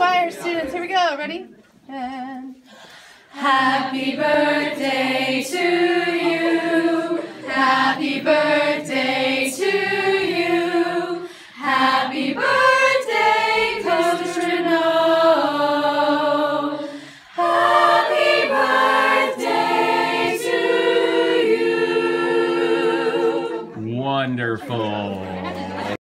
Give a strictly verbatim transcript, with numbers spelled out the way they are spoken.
choir students. Here we go. Ready? And happy birthday to you. Happy birthday to you. Happy birthday, Coach Renaud. Happy birthday to you. Wonderful.